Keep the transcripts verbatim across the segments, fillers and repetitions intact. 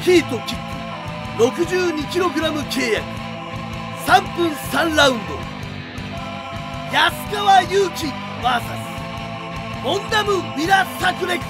ヒートキック ろくじゅうにキログラム 契約さんぷんさんラウンド、安川祐希 ブイエス モンダム・ウィラ・サクレック。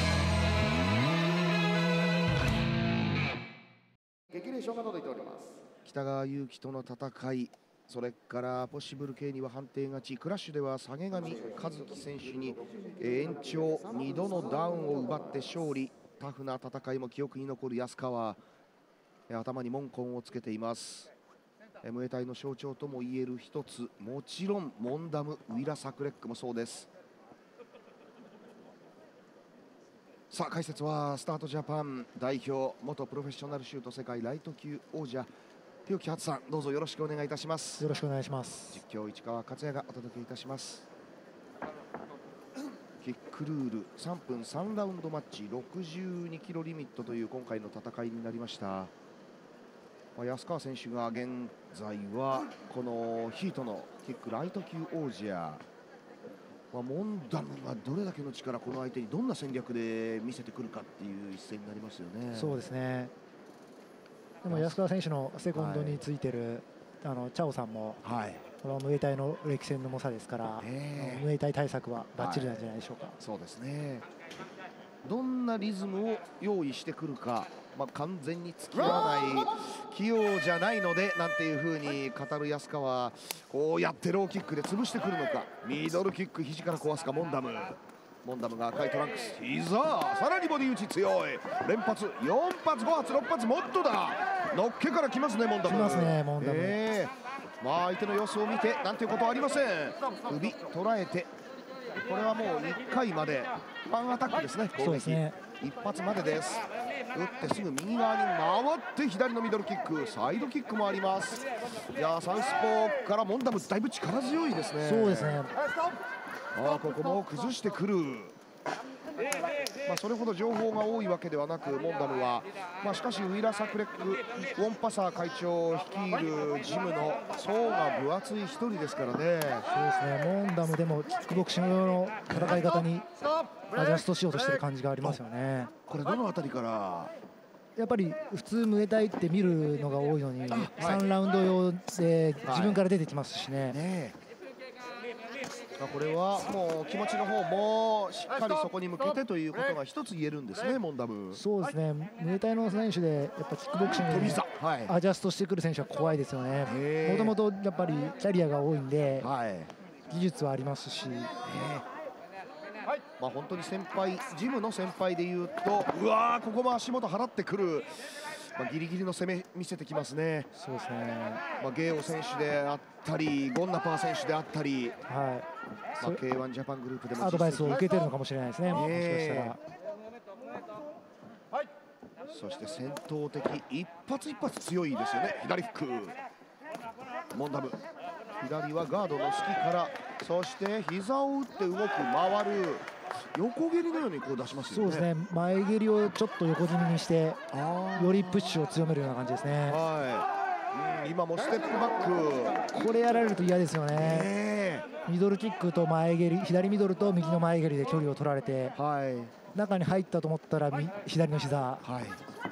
激励賞が届いております。北川祐希との戦い、それからポッシブル系には判定勝ち、クラッシュでは下上和樹選手に延長にどのダウンを奪って勝利。タフな戦いも記憶に残る安川、頭にモンコンをつけています。ムエタイの象徴ともいえる一つ、もちろんモンダム・ウィラ・サクレックもそうです。さあ解説はスタートジャパン代表、元プロフェッショナルシュート世界ライト級王者日置初さん、どうぞよろしくお願いいたします。 よろしくお願いします。 実況市川克也がお届けいたします。キックルールさんぷんさんラウンドマッチ、ろくじゅうにキロリミットという今回の戦いになりました。安川選手が現在はこのヒートのキックライト級王者、モンダムがどれだけの力、この相手にどんな戦略で見せてくるかっていう一戦になりますよね。 そうですね。でも安川選手のセコンドについてる、はい、あのチャオさんも、はい、このムエタイの歴戦の猛者ですから、えー、ムエタイ対策はバッチリなんじゃないでしょうか。はい、 そうですね。どんなリズムを用意してくるか、まあ、完全に付き合わない器用じゃないのでなんていう風に語る安川、こうやってローキックで潰してくるのか、ミドルキック肘から壊すかモンダム。モンダムが赤いトランクス、膝さらにボディ打ち強い、連発よん発ご発ろっ発もっとだ、のっけから来ますねモンダム。 来ますねモンダム。 えー、まあ相手の様子を見てなんていうことはありません。首捉えて、これはもういっかいまでワンアタックですね。攻撃ね、一発までです。打ってすぐ右側に回って左のミドルキック、サイドキックもあります。いやサウスポーからモンダムだいぶ力強いですね。 そうですね。 ああここも崩してくる。まあそれほど情報が多いわけではなく、モンダムは、まあ、しかしウィラ・サクレック、ウォン・パサー会長を率いるジムの層が分厚い一人ですからね。そうですね。モンダムでもキックボクシングの戦い方にアジャストしようとしてる感じがありますよね。 これどのあたりから？ やっぱり普通ムエタイって見るのが多いのに、さんラウンド用で自分から出てきますしね。はいね、 これはもう気持ちの方もしっかりそこに向けてということが一つ言えるんですね、モンダム。 そうですね。ムエタイの選手でやっぱキックボクシングにアジャストしてくる選手は怖いですよね。もともとやっぱりキャリアが多いんで、はい、技術はありますし。 まあ本当に先輩、ジムの先輩でいうと、うわーここも足元払ってくる。まあギリギリの攻め見せてきますね。 そうですね。 まあゲーオ選手であったり、ゴンナパー選手であったり、はい。まあ ケーワン ジャパングループでもアドバイスを受けてるのかもしれないですね。もしかしたら。 そして戦闘的、一発一発強いですよね。左フック。モンダム。左はガードの隙から、そして膝を打って動く、回る。横蹴りのようにこう出しますよね。 そうですね。前蹴りをちょっと横気味にして、よりプッシュを強めるような感じですね。 はい。うん、今もステップバック。これやられると嫌ですよね。ミドルキックと前蹴り、左ミドルと右の前蹴りで距離を取られて、はい、中に入ったと思ったら左の膝、はい、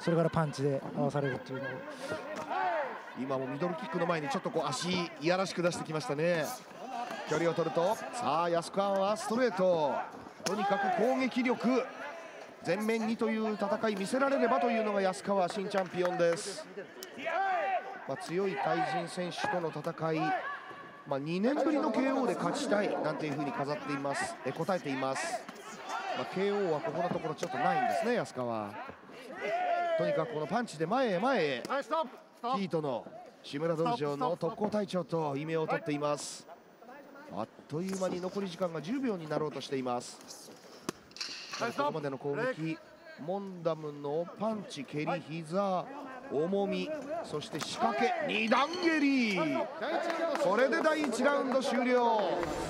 それからパンチで合わされるっていうのを。 今もミドルキックの前にちょっとこう足いやらしく出してきましたね。距離を取ると、さあ安川はストレート、とにかく攻撃力前面にという戦い見せられればというのが安川新チャンピオンです。まあ、強い対人選手との戦い、まあ、にねんぶりの ケーオー で勝ちたいなんていうふうに飾っていますえ答えています。まあ、ケーオー はここのところちょっとないんですね安川。とにかくこのパンチで前へ前へ、ヒートの志村道場の特攻隊長と異名を取っています。あっという間に残り時間がじゅうびょうになろうとしています。ここまでの攻撃、モンダムのパンチ、蹴り、膝、重み、そして仕掛け、二段蹴り、これでだいいちラウンド終了。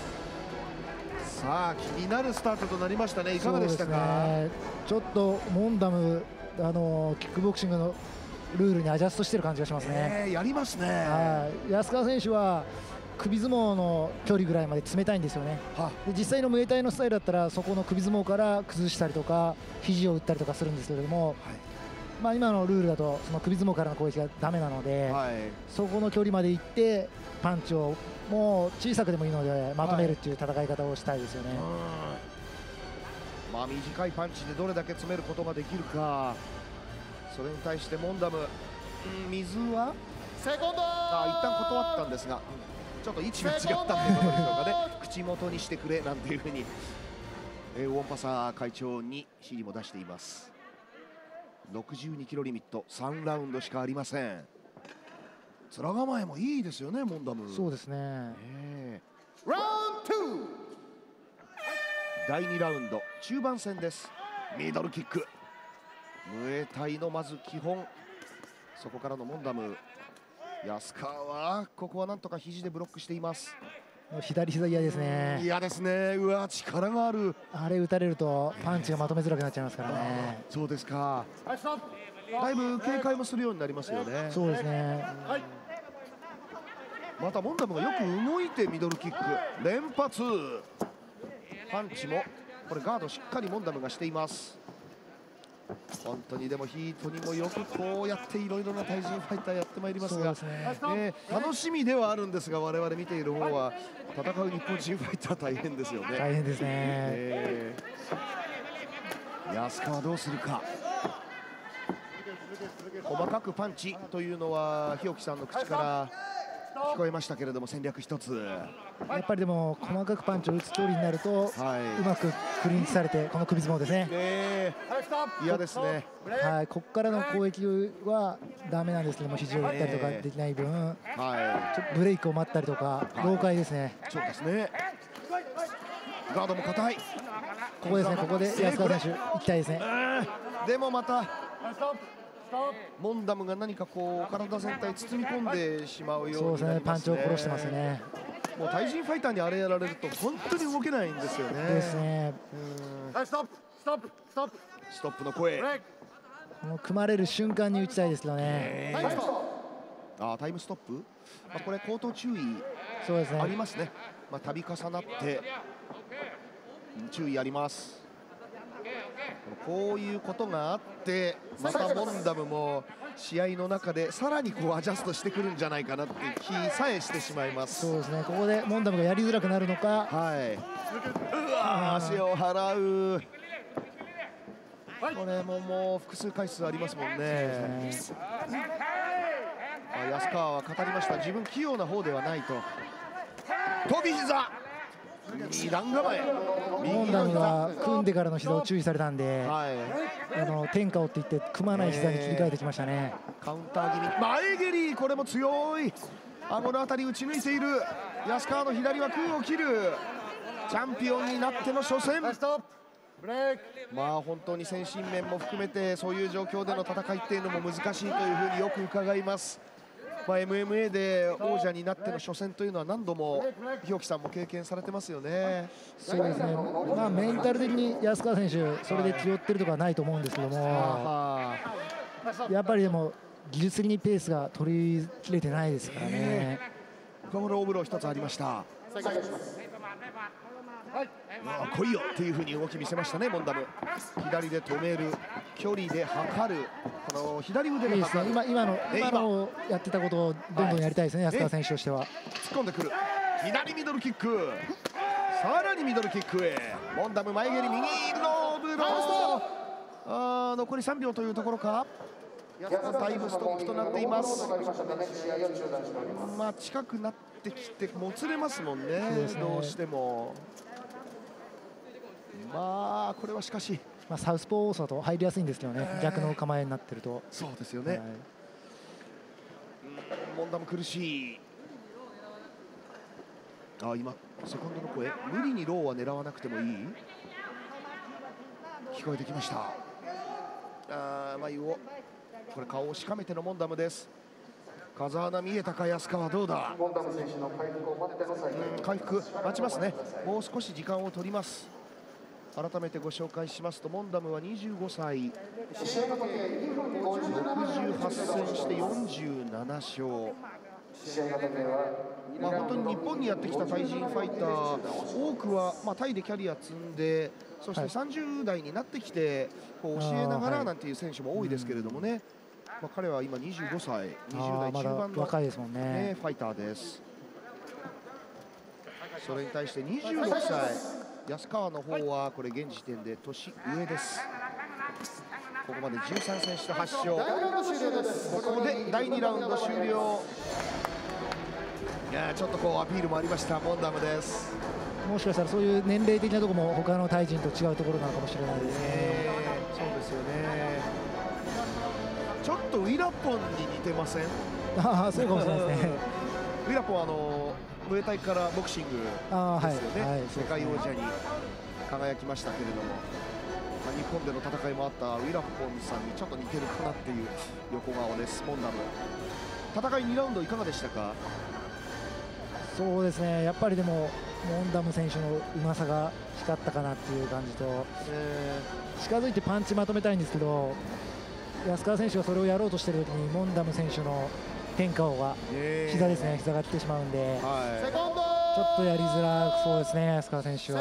さあ気になるスタートとなりましたね。いかがでしたか？ ね、ちょっとモンダム、あのキックボクシングのルールにアジャストしてる感じがしますね。 えー、やりますね。 はい、安川選手は首相撲の距離ぐらいまで冷たいんですよね。で実際のムエタイのスタイルだったらそこの首相撲から崩したりとか肘を打ったりとかするんですけれども、はい、 まあ、今のルールだとその首相撲からの攻撃がダメなので、はい、そこの距離まで行ってパンチをもう小さくでもいいのでまとめるっていう戦い方をしたいですよね。はい、 まあ短いパンチでどれだけ詰めることができるか。それに対してモンダム、ん水はセコンドあ一旦断ったんですが、ちょっと位置が違ったということでしょうかね。口元にしてくれなんていうふうに、えー、ウォンパサー会長に指示も出しています。ろくじゅうにキロリミットさんラウンドしかありません。面構えもいいですよね、モンダム。 そうですね。 えー、ラウンドツー、だいにラウンド中盤戦です。ミドルキック、ムエタイのまず基本、そこからのモンダム。安川はここはなんとか肘でブロックしています。 左膝嫌ですね。 嫌ですね。うわ力がある。あれ打たれるとパンチがまとめづらくなっちゃいますからね。 そうですか。だいぶ警戒もするようになりますよね。 そうですね。 またモンダムがよく動いてミドルキック連発。パンチもこれガードしっかりモンダムがしています。本当にでもヒートにもよくこうやっていろいろな対人ファイターやってまいりますが、ね、楽しみではあるんですが、我々見ている方は戦う日本人ファイター大変ですよね。 大変ですね。 えー、安川どうするか。細かくパンチというのは日置さんの口から聞こえましたけれども、戦略一つ。 やっぱりでも細かくパンチを打つ距離になると、はい、うまくクリンチされてこの首相撲ですね。 ね嫌ですね。 はい、ここからの攻撃はダメなんですけども、肘を打ったりとかできない分、はい、ちょっとブレイクを待ったりとか老解ですね。 そうですね。ガードも硬い。 ここですね。ここで安川選手行きたいですね。 でもまたモンダムが何かこう体全体包み込んでしまうようになりますね。 そうですね。パンチを殺してますね。 もう対人ファイターにあれやられると本当に動けないんですよね。 ですね。 ストップストップストップストップの声。 もう組まれる瞬間に打ちたいですけどね。 あタイムストップ。まあこれ口頭注意そうですね。 ありますね。まあ度重なって注意あります。こういうことがあってまたモンダムも試合の中でさらにこうアジャストしてくるんじゃないかなっていう気さえしてしまいます。 そうですね。ここでモンダムがやりづらくなるのか。 はい。うわ足を払う。これももう複数回数ありますもんね。あ安川は語りました。自分器用な方ではないと。飛び膝。二段構え。 モンダムが組んでからの膝を注意されたんで、はい、あの天下をって言って組まない膝に切り替えてきましたね。 カウンター気味前蹴り、これも強い。顎のあたり打ち抜いている。安川の左は空を切る。チャンピオンになっての初戦。まあ本当に精神面も含めてそういう状況での戦いっていうのも難しいというふうによく伺います。まあ、エムエムエー で王者になっての初戦というのは何度も日置さんも経験されてますよね。 そうですね。まあメンタル的に安川選手それで気負ってるとかはないと思うんですけども、やっぱりでも技術的にペースが取り切れてないですからね。 このローブロー一つありました。来いよっていう風に動き見せましたね、モンダム。左で止める、距離で測る、この左腕で測る。 いいですね。今今の今のやってたことをどんどんやりたいですね、安川選手としては。 突っ込んでくる。左ミドルキック。さらにミドルキックへ。モンダム前蹴り右ローブロー。あー残りさんびょうというところか。タイムストップとなっています。まあ近くなってきてもつれますもんね、どうしても。まあこれはしかし、 まあ、サウスポーだと入りやすいんですけどね、えー、逆の構えになってると。 そうですよね、はい、モンダム苦しい。あ今セコンドの声、無理にローは狙わなくてもいい、聞こえてきました。あ眉をこれ顔をしかめてのモンダムです。風穴見えたか、安川どうだ。モンダム選手の回復を待っての再開。回復待ちますね。もう少し時間を取ります。改めてご紹介しますと、モンダムはにじゅうごさい、ろくじゅうはち戦してよんじゅうなな勝。まあ本当に日本にやってきた対人ファイター多くは、まあ、タイでキャリア積んでそしてさんじゅう代になってきてこう教えながらなんていう選手も多いですけれどもね、まあ、彼は今にじゅうごさい、にじゅう代中盤の、 若いですもんね、 ファイターです。それに対してにじゅうろくさい安川の方はこれ現時点で年上です。ここまでじゅうさん戦してはち勝。ここでだいにラウンド終了。いやちょっとこうアピールもありましたモンダムです。 もしかしたらそういう年齢的なところも他のタイ人と違うところなのかもしれないですね。 えー、そうですよね。ちょっとウィラポンに似てません？ ああそうかもしれないですね。 ウィラポンはあのムエタイからボクシングですよね、はいはい、世界王者に輝きましたけれども、まあ、日本での戦いもあったウィラポンさんにちょっと似てるかなっていう横顔です。モンダム戦いにラウンドいかがでしたか？ そうですね、やっぱりでもモンダム選手のうまさが光ったかなっていう感じと、えー、近づいてパンチまとめたいんですけど、安川選手がそれをやろうとしている時にモンダム選手の変化が膝ですね、膝が来てしまうんで、はい、ちょっとやりづらそうですね、安川選手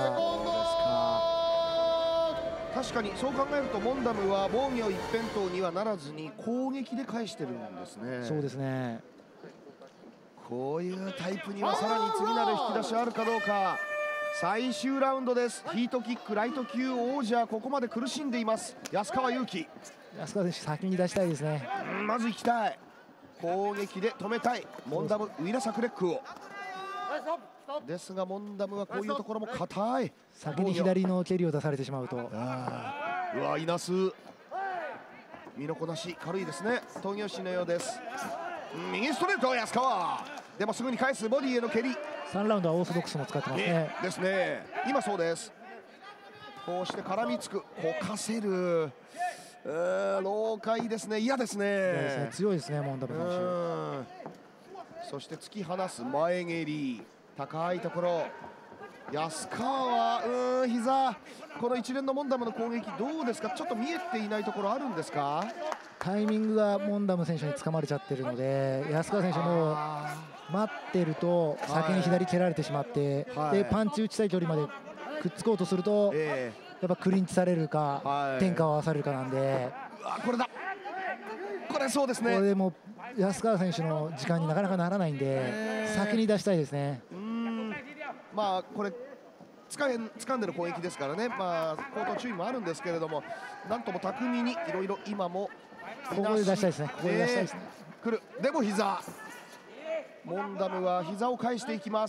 は。 確かにそう考えるとモンダムは防御一辺倒にはならずに攻撃で返してるんですね。 そうですね。 こういうタイプにはさらに次なる引き出しあるかどうか。最終ラウンドです。ヒートキックライト級王者、ここまで苦しんでいます安川祐希。 安川選手先に出したいですね。 まず行きたい、攻撃で止めたいモンダムウィラサクレックを。ですがモンダムはこういうところも硬い。 先に左の蹴りを出されてしまうと、うわいなす身のこなし軽いですね。闘牛士のようです。右ストレート安川でもすぐに返すボディへの蹴り。 さんラウンドはオーソドックスも使ってますね。 ですね、今そうです。こうして絡みつく、こかせる、えー、老快ですね。嫌ですね。 ですね、強いですねモンダム選手。そして突き放す前蹴り、高いところ。安川はうーん膝、この一連のモンダムの攻撃どうですか？ちょっと見えていないところあるんですか？ タイミングがモンダム選手に掴まれちゃってるので、安川選手も待ってると先に左蹴られてしまって、はい、でパンチ打ちたい距離までくっつこうとすると、えー、やっぱクリンチされるか、はい、天下を合わされるかなんで、 うわこれだ、これそうですね。 これでも安川選手の時間になかなかならないんで、えー、先に出したいですね。 まあこれ掴ん掴んでる攻撃ですからね、まあ口頭注意もあるんですけれども、なんとも巧みにいろいろ今もここで出したいですね。ここで出したいですね。 来る。でも膝。モンダムは膝を返していきます。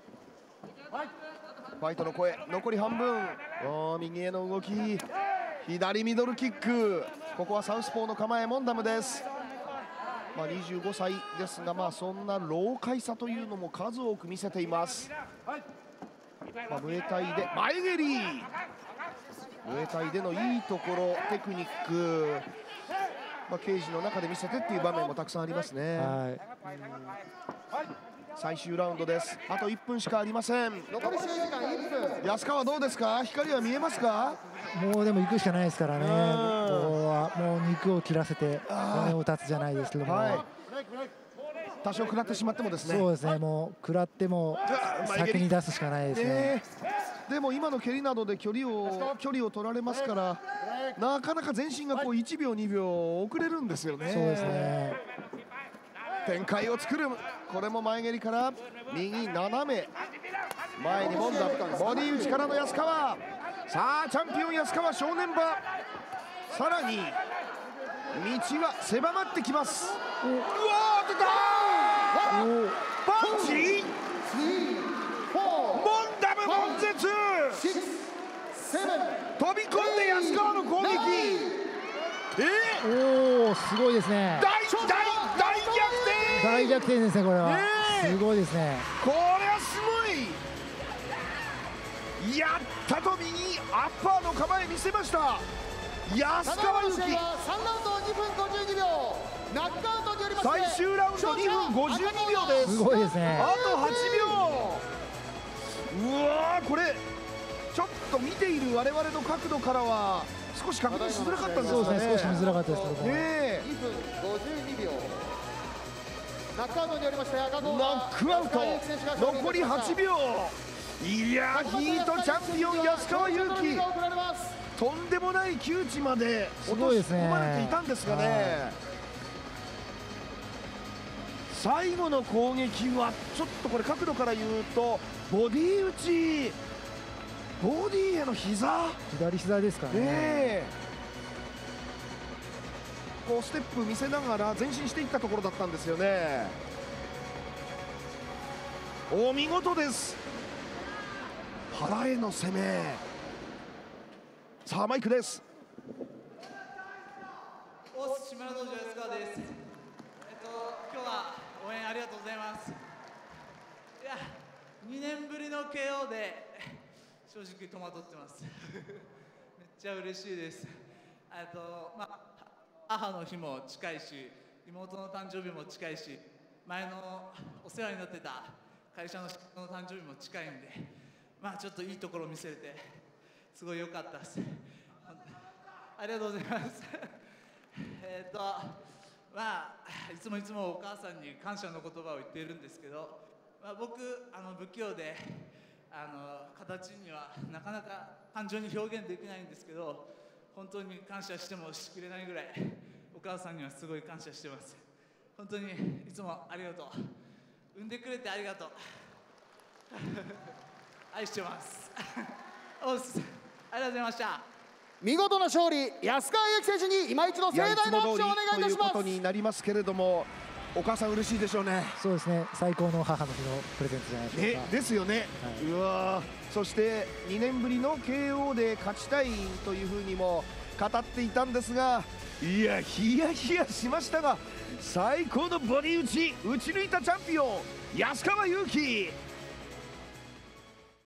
ファイトの声、残り半分。右への動き、左ミドルキック。ここはサウスポーの構え、モンダムです。まあにじゅうごさいですが、まあそんな老快さというのも数多く見せています。まあ、ムエタイで前蹴り、ムエタイでのいいところ、テクニック、まあ、ケージの中で見せてっていう場面もたくさんありますね。はい、最終ラウンドです。あといっぷんしかありません。残り試合時間いっぷん。安川どうですか？光は見えますか？ もうでも行くしかないですからね。ここはもう肉を切らせて骨を断つじゃないですけども、はい、 多少食らってしまってもですね。 そうですね、もう食らっても先に出すしかないですね。 でも今の蹴りなどで距離を距離を取られますから、なかなか前進がこういちびょうにびょう遅れるんですよね。 そうですね。 展開を作る。これも前蹴りから右斜め前にモンダム、ボディ打ちからの安川。さあチャンピオン安川正念場。さらに道は狭まってきます。うわー出たー、パンチ、モンダム悶絶、飛び込んで安川の攻撃。 えー、おおすごいですね。 大大大逆転、 大逆転ですね。これは、えー、すごいですね。 これはすごい。やったと右アッパーの構え見せました安川祐希。 さんラウンドにふんごじゅうにびょう、ナックアウトによりまして最終ラウンドにふんごじゅうにびょうです。 すごいですね。 あとはちびょう。うわー、これちょっと見ている我々の角度からは少し確認しづらかったんですかね。 そうですね、少し見づらかったですけども、 ね、 にふんごじゅうにびょう、ナックアウトによりまして赤号ナックアウト、残りはちびょう。 いやー、ヒートチャンピオン安川祐希、とんでもない窮地まで落とし込まれていたんですがね、最後の攻撃はちょっとこれ角度から言うとボディ打ち、ボディへの膝、 左膝ですかね。 ねこうステップ見せながら前進していったところだったんですよね。お見事です。腹への攻め。さあマイクです。 オス志村道場安川です。えっと今日は応援ありがとうございます。いやにねんぶりの ケーオー で正直戸惑ってますめっちゃ嬉しいです。えっとまあ母の日も近いし、妹の誕生日も近いし、前のお世話になってた会社の人の誕生日も近いんで、まあちょっといいところを見せれてすごい良かったです。ありがとうございますえっとまあいつもいつもお母さんに感謝の言葉を言っているんですけど、まあ、僕あの不器用であの形にはなかなか感情に表現できないんですけど、本当に感謝してもしきれないぐらいお母さんにはすごい感謝してます。本当にいつもありがとう。産んでくれてありがとう愛してますおっす、ありがとうございました。 見事な勝利、安川祐希選手に今一度盛大な拍手をお願いいたします。 ということになりますけれども、お母さん嬉しいでしょうね。 そうですね、最高の母の日のプレゼントじゃないでしょうか。 ね、ですよね、はい、うわそしてにねんぶりの ケーオー で勝ちたいというふうにも語っていたんですが、いやヒヤヒヤしましたが、最高のボディ打ち打ち抜いたチャンピオン安川祐希。